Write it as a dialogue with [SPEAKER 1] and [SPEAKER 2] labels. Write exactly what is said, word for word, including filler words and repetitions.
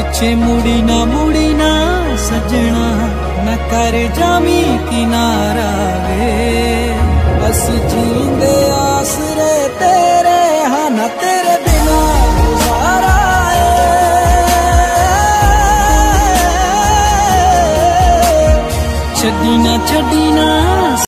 [SPEAKER 1] पिछे मुड़ी ना मुड़ी ना सजना, न कर जामी किनारा वे। बस जींदे आसरे तेरे हाँ, न तेरे बिना गुजारा है। छड़ी ना छड़ी ना